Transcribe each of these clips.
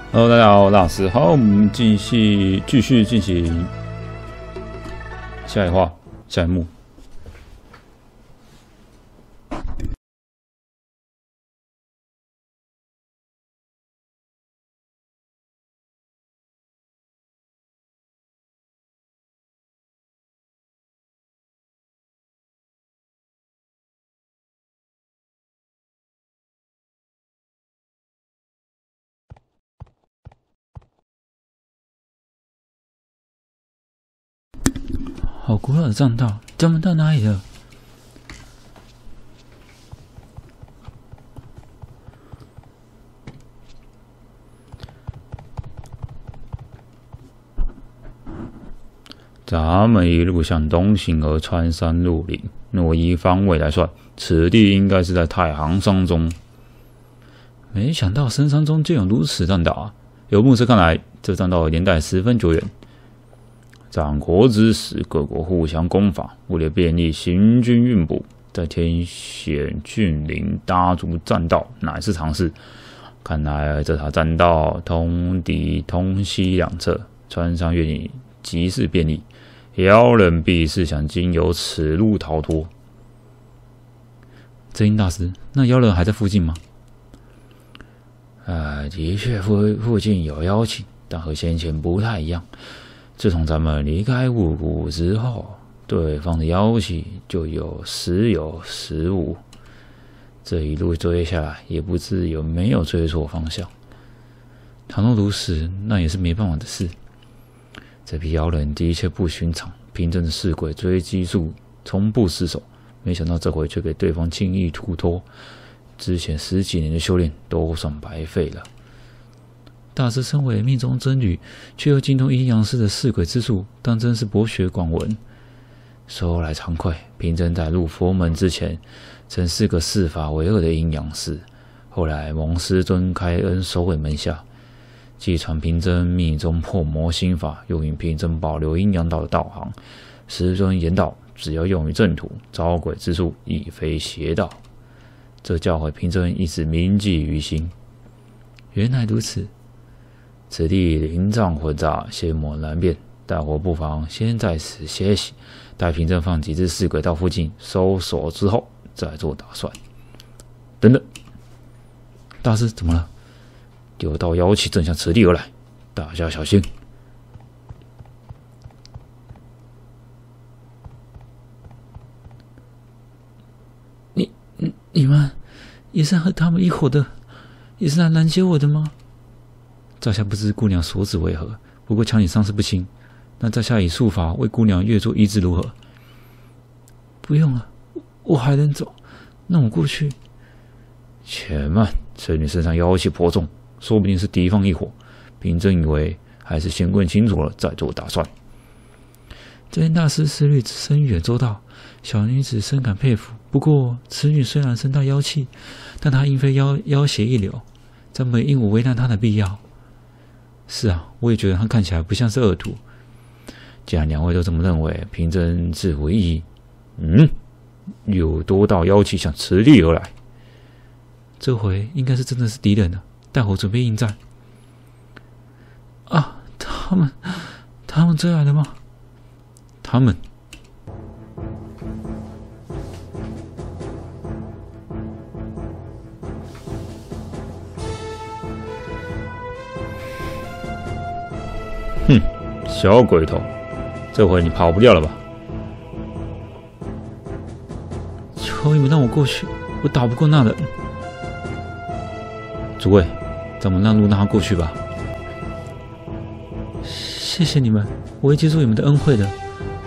Hello， 大家好，老师好，我们继续进行下一话，下一幕。好古老的栈道，咱们到哪里了？咱们一路向东行而穿山入林，若依方位来算，此地应该是在太行山中。没想到深山中竟有如此栈道啊！由目测看来，这栈道的年代十分久远。战国之时，各国互相攻伐，为了便利行军运补，在天险峻岭搭筑栈道乃是常事。看来这条栈道通敌通西两侧，穿上越岭极是便利。妖人必是想经由此路逃脱。真音大师，那妖人还在附近吗？的确附近有妖气，但和先前不太一样。自从咱们离开雾谷之后，对方的妖气就时有时无。这一路追下来，也不知有没有追错方向。倘若如此，那也是没办法的事。这批妖人的确不寻常，凭着噬鬼追击术从不失手，没想到这回却给对方轻易突脱，之前10几年的修炼都算白费了。大师身为命中真女，却又精通阴阳师的噬鬼之术，当真是博学广文。说来惭愧，平真在入佛门之前，曾是个视法为恶的阴阳师。后来蒙师尊开恩收为门下，继传平真密宗破魔心法，又引平真保留阴阳道的道行。师尊言道，只要用于正途，招鬼之术亦非邪道。这教诲平真一直铭记于心。原来如此。此地灵瘴混杂，仙魔难辨，大伙不妨先在此歇息，待平真放几只噬鬼到附近搜索之后，再做打算。等等，大师怎么了？有道妖气正向此地而来，大家小心！你们也是和他们一伙的，也是来拦截我的吗？在下不知姑娘所指为何，不过瞧你伤势不轻，那在下以术法为姑娘越做医治如何？不用了，我还能走，那我过去。且慢，此女身上妖气颇重，说不定是敌方一伙。平真以为还是先问清楚了再做打算。真言大师思虑深远周到，小女子深感佩服。不过此女虽然身带妖气，但她因非妖邪一流，咱没因我为难她的必要。是啊，我也觉得他看起来不像是恶徒。既然两位都这么认为，平真自无异议。有多道妖气向此地而来，这回应该是真的是敌人了，待会准备应战。啊，他们追来了吗？他们。小鬼头，这回你跑不掉了吧？求你们让我过去，我打不过那人。诸位，咱们让路让他过去吧。谢谢你们，我会记住你们的恩惠的。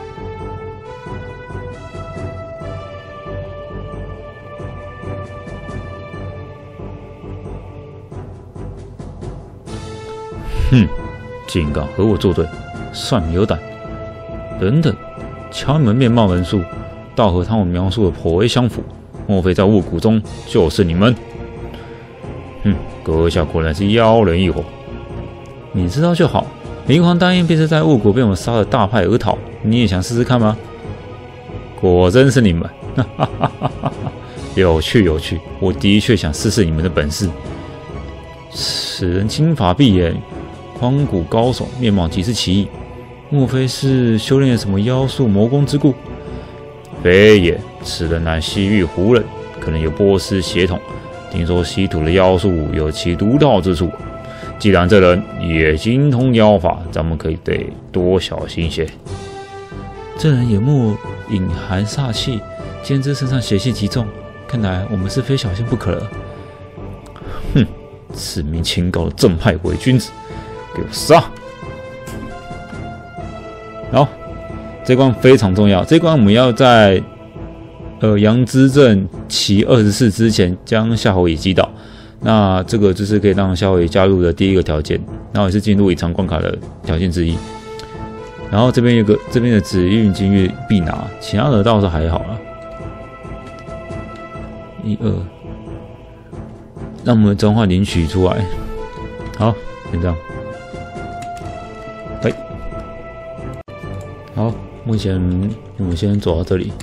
竟敢和我作对，算你有胆！等等，瞧你们面貌人数，倒和他们描述的颇为相符，莫非在雾谷中就是你们？阁下果然是妖人一伙。你知道就好。灵皇答应便是在雾谷被我们杀了大派而逃，你也想试试看吗？果真是你们，哈哈哈哈哈！有趣有趣，我的确想试试你们的本事。 此人金发碧眼，匡骨高耸，面貌极是奇异。莫非是修炼了什么妖术魔功之故？非也，此人乃西域胡人，可能有波斯血统。听说稀土的妖术有其独到之处。既然这人也精通妖法，咱们可以得多小心些。这人眼目隐含煞气，兼之身上邪气极重，看来我们是非小心不可了。哼，此名清高的正派伪君子，给我杀！好，这关非常重要。这关我们要在阳之镇骑24之前将夏侯乙击倒。那这个就是可以让夏侯乙加入的第一个条件，然后也是进入隐藏关卡的条件之一。然后这边的紫韵金玉必拿，其他的倒是还好啦。1、2，让我们召唤领取出来。好，先这样。好，目前我们先走到这里。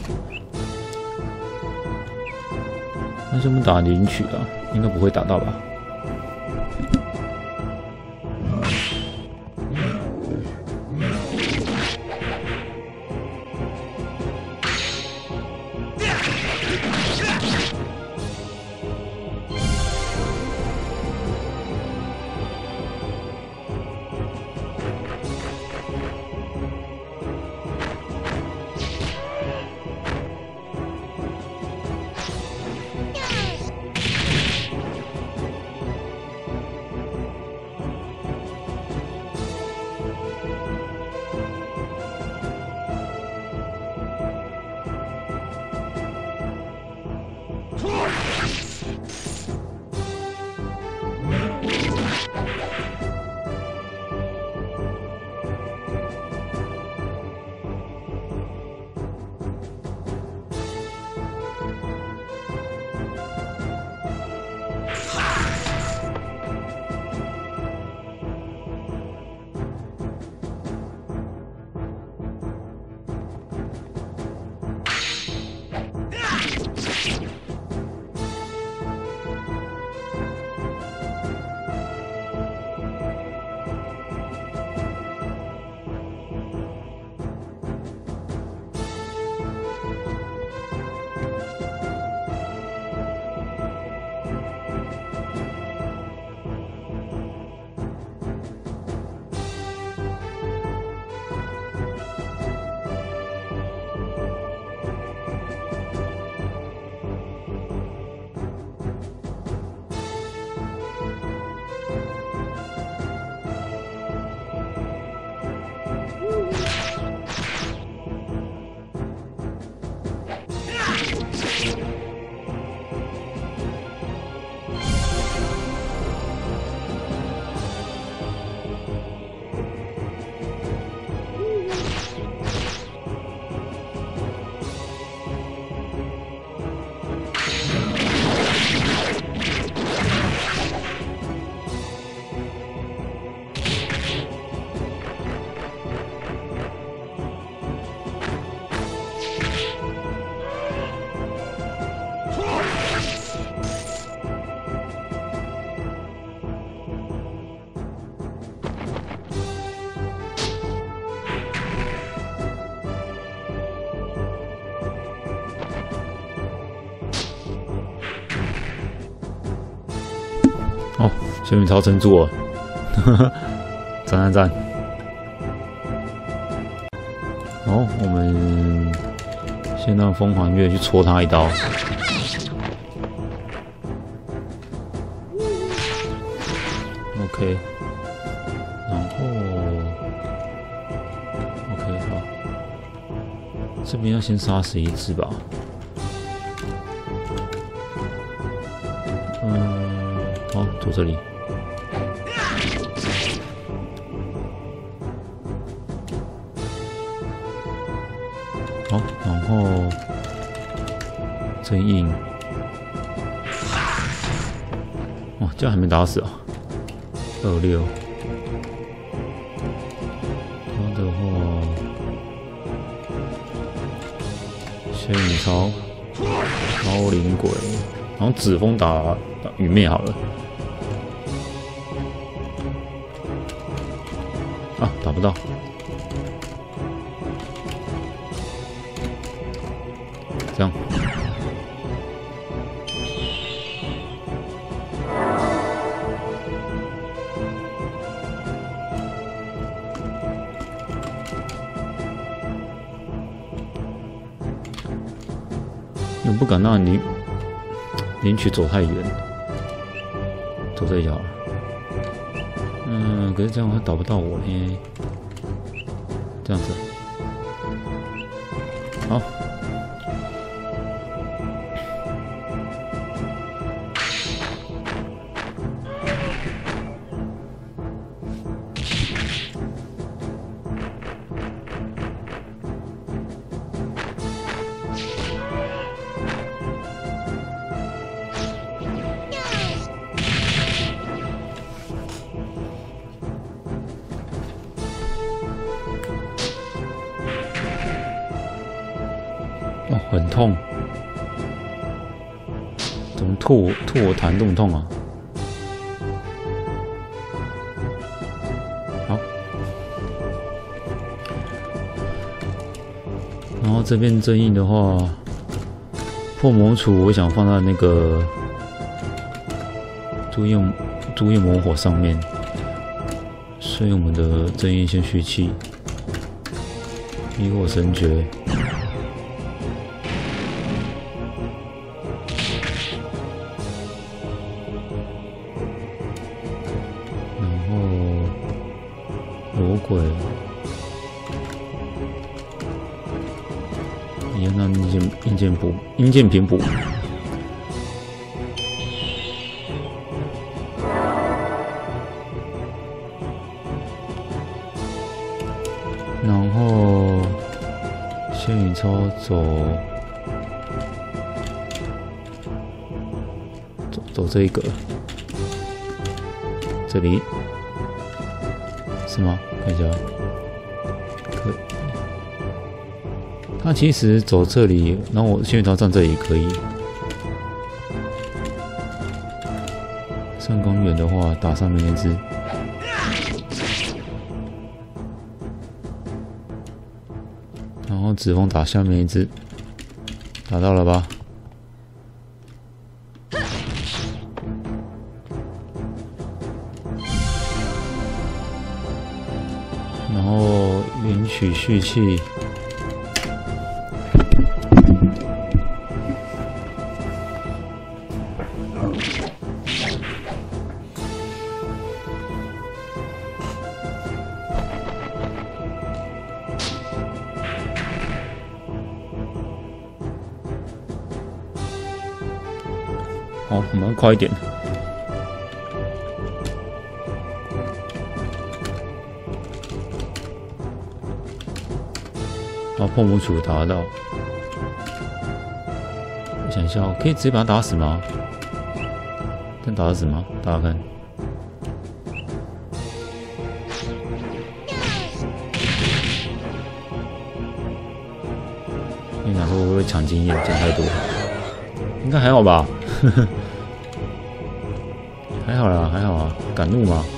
那就我们打领取啊，应该不会打到吧？哦，水米超撑住了，赞！好，我们先让风环月去戳他一刀。OK， 然后 OK 好，这边要先杀死一只吧。好，坐这里。好，然后真硬。哇，这样还没打死啊！26。他的话，仙女超、超灵鬼，然后紫风打陨灭好了。 啊，打不到。这样。我不敢让领取走太远，走这一条。可是这样他打不到我呢。这样子，好。哦，很痛，怎么吐我弹这么痛啊？好，然后这边正印的话，破魔杵我想放在那个朱焰魔火上面，所以我们的正印先蓄气，异火神诀。魔鬼，一样让硬件平补，然后仙羽超走这一格，这里。是吗？看一下，可以。他其实走这里，然后我仙羽超站这里也可以。上公园的话，打上面那只。然后指风打下面一只，打到了吧？然后允许蓄气，好，我们要快一点。然后破魔杵打得到，我想一下，可以直接把他打死吗？但打得死吗？大家看，你想说我会不会抢经验，讲太多？应该还好吧，还好啦，还好啊，敢怒吗？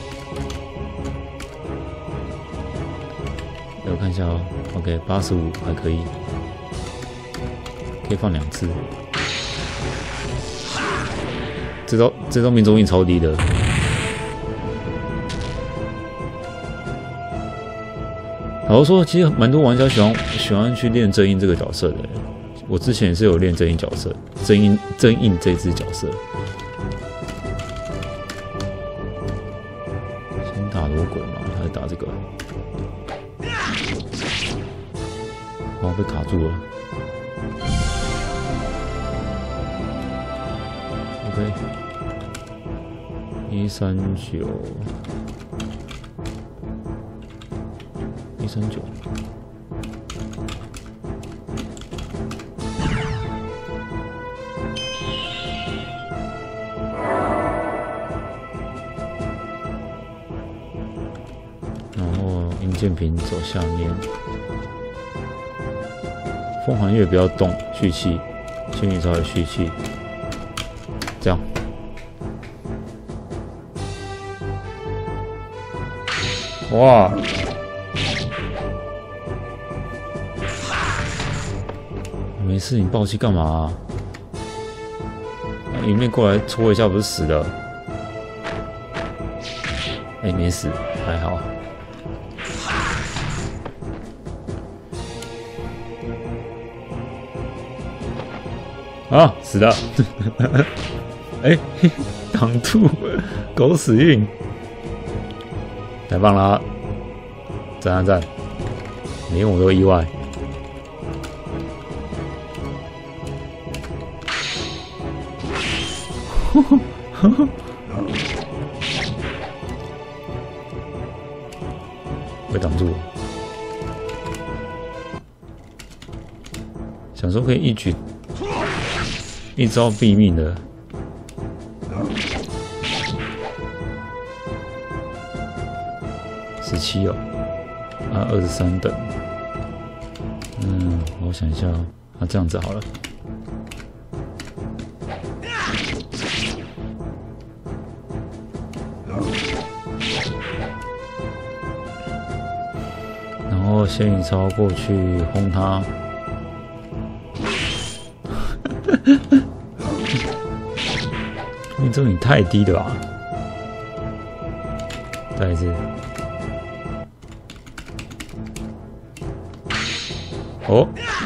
我看一下哦 ，OK， 85还可以，可以放2次。这招命中率超低的。老实说，其实蛮多玩家喜欢去练正印这个角色的。我之前也是有练正印角色，正印这只角色。先打魔鬼嘛，还是打这个？哦，被卡住了。OK， 139，139。然后硬件屏走下面。风寒月不要动，蓄气，仙羽超也蓄气，这样。 哇！没事，你爆气干嘛啊？迎面过来戳一下，不是死的？哎，没死，还好。啊，死了！哎，挡住，狗屎运，太棒了！赞啊赞，连我都意外。被挡住了，想说可以一招毙命的。17哦，啊23等。我想一下哦，这样子好了。然后仙女超过去轰他。命中率太低了吧？再一次。哦，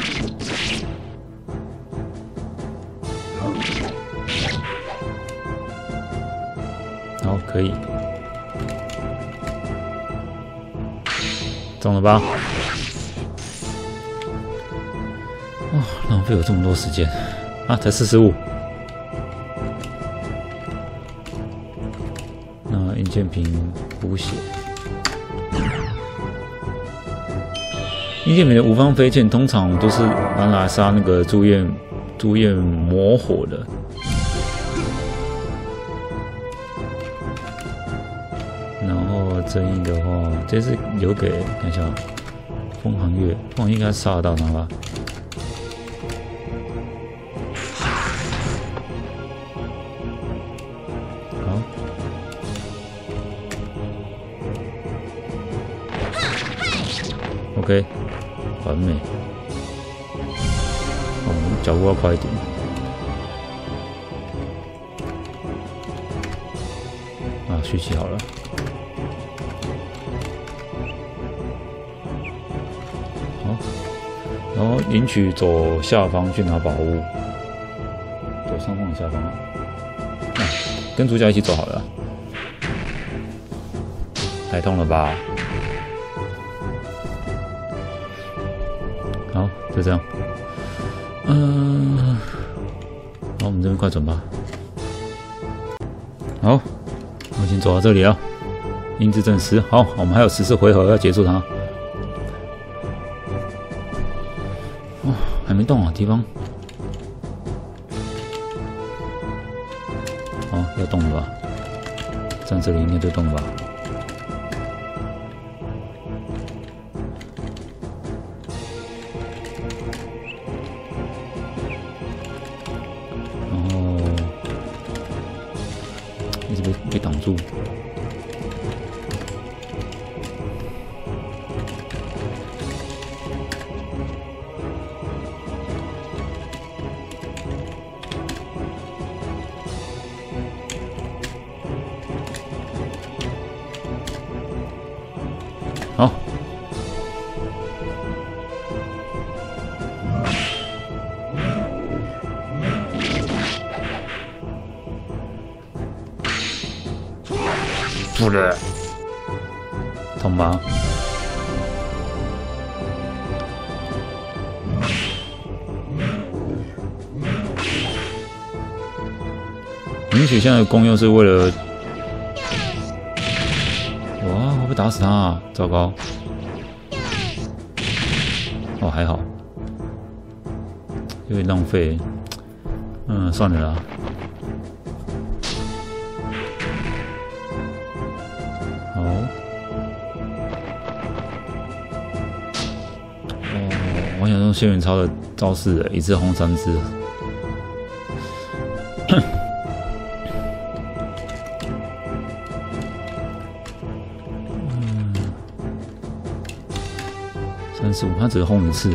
好，可以，中了吧？哦，浪费了这么多时间啊，才45。那硬件瓶补血。硬件瓶的无方飞剑通常都是拿来杀那个朱焰魔火的。然后正义的话，这次留给看一下风寒月，风寒月应该杀得到他吧？好。OK。完美，我们脚步要快一点。啊，蓄气好了。好，然后领取走下方去拿宝物，走上方下方。跟主角一起走好了。太痛了吧？好，就这样。好，我们这边快转吧。好，我已经走到这里了。英姿正10，好，我们还有14回合要结束它。哦，还没动啊，地方。好，要动了吧？站这里应该就动了吧？被挡住。好。不是，痛吧？允许现在的功用是为了……哇，会不会打死他啊？糟糕！哦，还好，有点浪费。算了啦。我想用仙人超的招式，一次轰3只。 35，他只轰一次。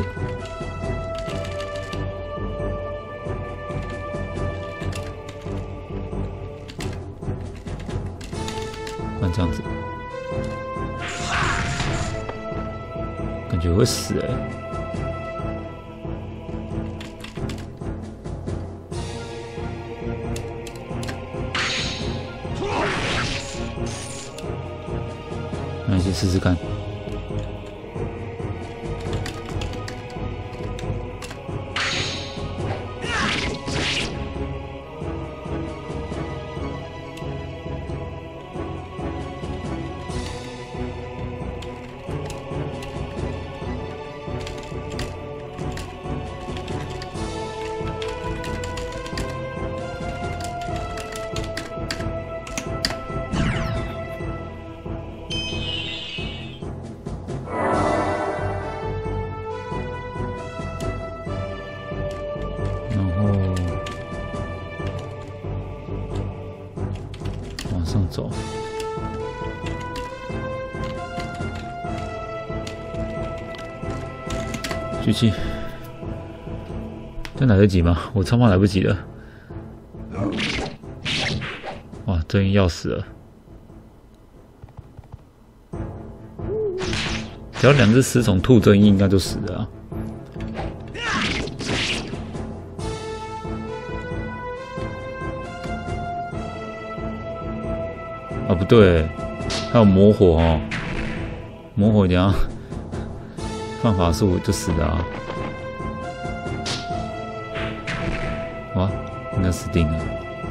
看这样子，感觉会死欸。那你去试试看。往上走，举起，这来得及吗？我超怕来不及了。哇，这要死了！只要2只尸虫吐这应该就死了啊。啊，不对，还有魔火哦，魔火一定要放法术就死了啊！哇，应该死定了。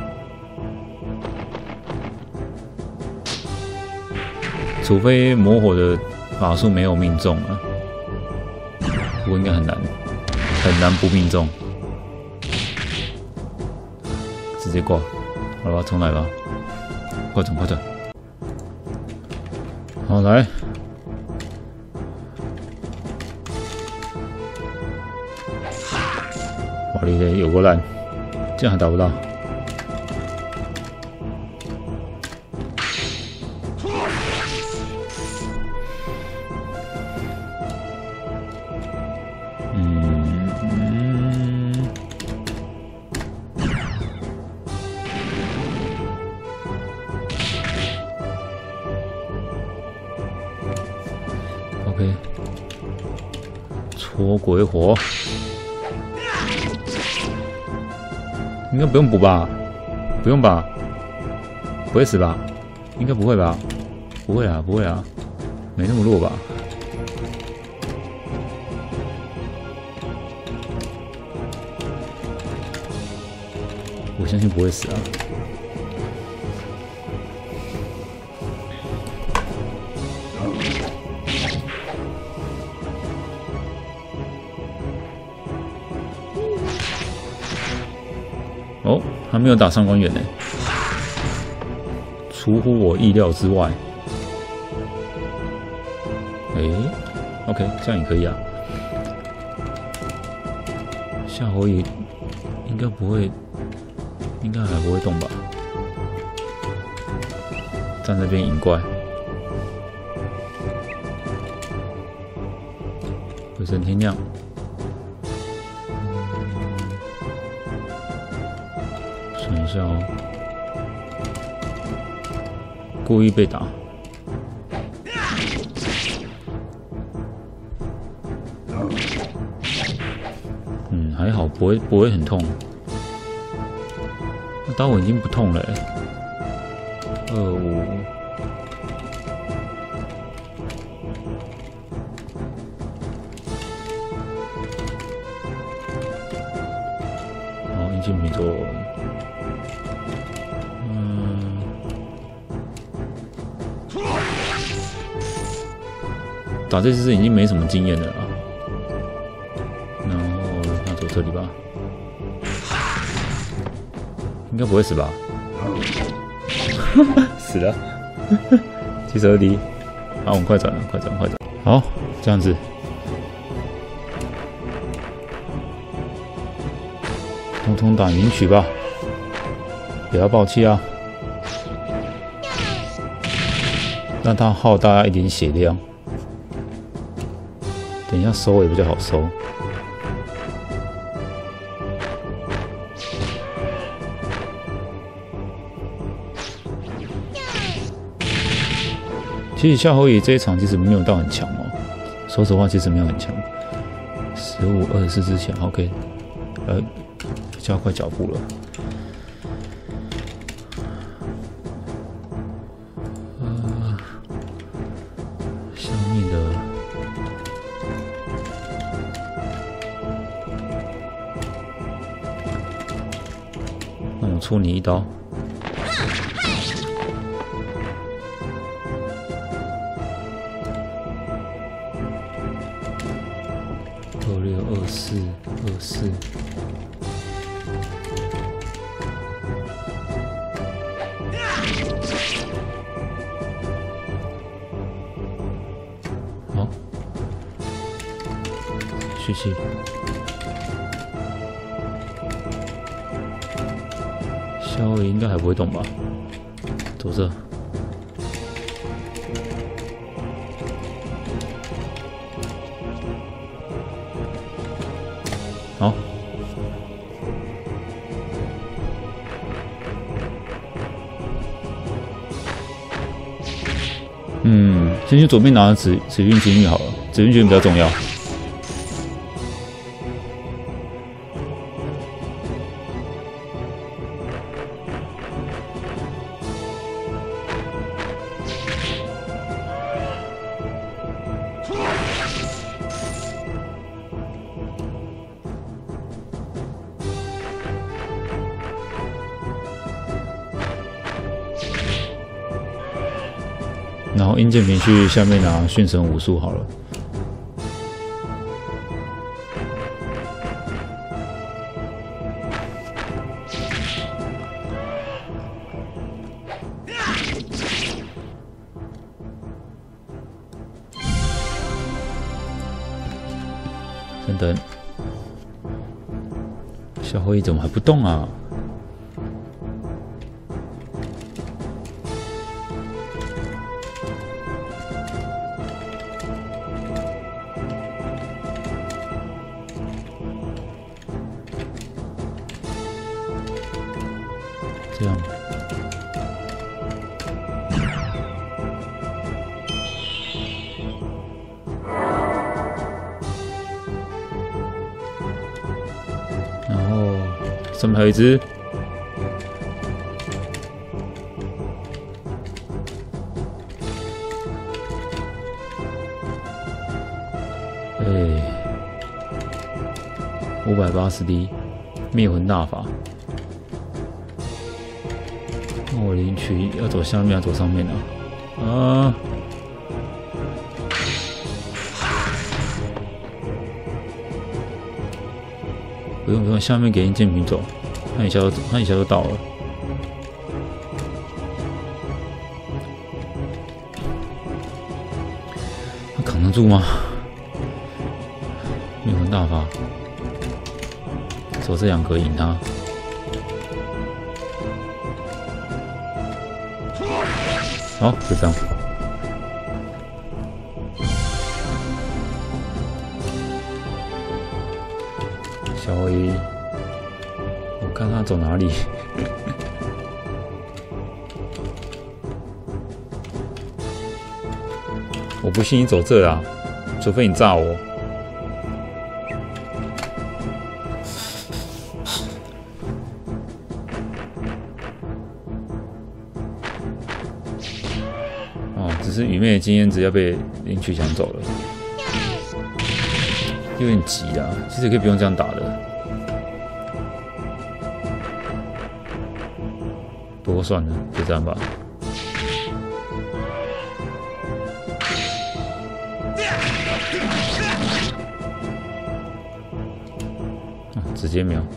除非魔火的法术没有命中啊，不过应该很难不命中，直接挂。好了吧，重来吧。快转，快转！好，来，哇哩嘞，有够烂，这样还打不到。OK， 戳鬼火，应该不用补吧？不用吧？不会死吧？应该不会吧？不会啊，不会啊，没那么弱吧？我相信不会死啊。哦，还没有打上官员呢，出乎我意料之外。OK， 这样也可以啊。夏侯乙应该不会，应该还不会动吧？站那边引怪，回升天亮。算一下哦，故意被打。还好，不会很痛。那刀我已经不痛了25。好，一进比做。打这只已经没什么经验了啊。然后那走这里吧，应该不会死吧？死了，72滴。好，我们快转了，快转。好，这样子。统统打名曲吧，不要爆气啊！让他耗大家一点血量。等等一下收也比较好收。其实夏侯乙这一场其实没有到很强哦，说实话其实没有很强。15-24之前 ，OK， 加快脚步了。下面的那我出你一刀。26、24、24。好，蓄气。夏威夷应该还不会动吧？走这。好，先去左边拿紫韵金玉好了，紫韵金玉比较重要。然后殷建平去下面拿驯神武术好了。等等，小辉怎么还不动啊？这样，然后上面还有一只，580D 灭魂大法。我领取要走下面，要走上面啊！不用，下面给殷建平走，他一下就到了。他扛得住吗？灭魂大法，走这2格赢他。好，就这样。小威，我看他走哪里。我不信你走这啊，除非你炸我。只是愚昧的经验值要被领取抢走了，有点急啊。其实可以不用这样打的，不过算了，就这样吧。直接秒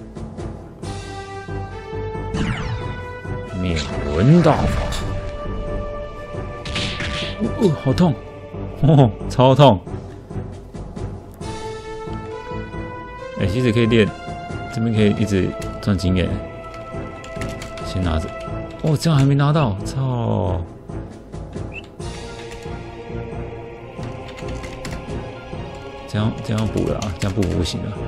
灭魂大法。好痛！哦，超痛！其实可以练，这边可以一直赚经验。先拿着，哦，这样还没拿到，操！ 这样补了啊，这样不行了。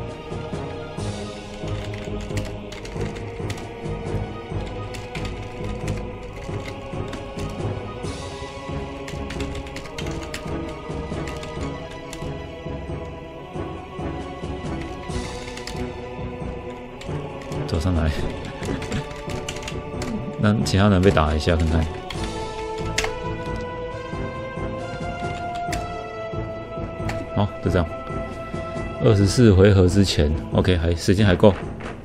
走上来，让其他人被打一下看看。好，就这样。24回合之前 ，OK， 时间还够。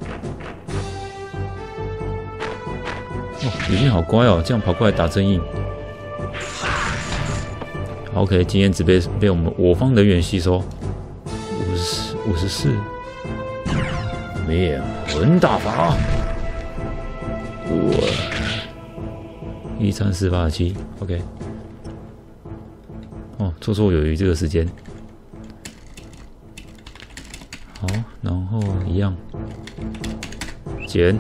哦，雨欣好乖哦，这样跑过来打正印。OK， 经验值被我方人员吸收。54。灭魂大法，哇！13487 ，OK。哦，绰绰有余这个时间。好，然后一样减。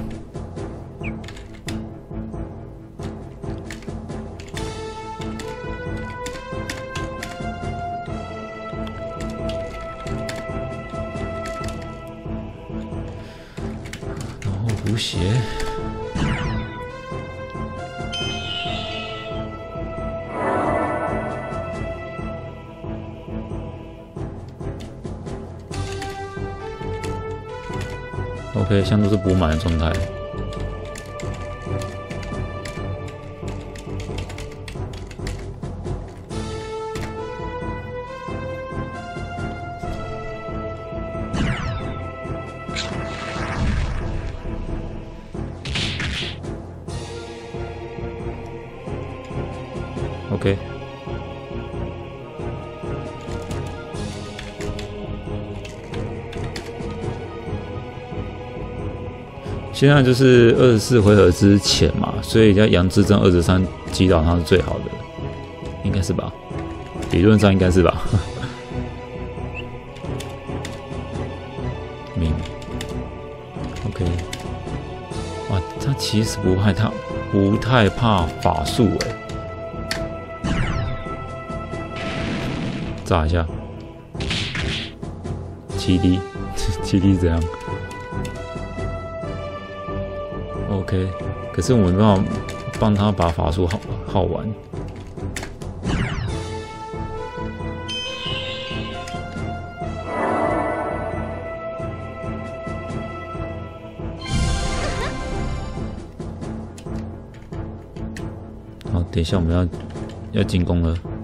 补血，OK， 现在都是补满的状态。OK， 现在就是24回合之前嘛，所以要杨志正23击倒他是最好的，应该是吧？理论上应该是吧？明 ，OK， 哇，他其实他不太怕法术炸一下，7D 是怎样 ？OK， 可是我们没办法帮他把法术耗完。好，等一下我们要进攻了。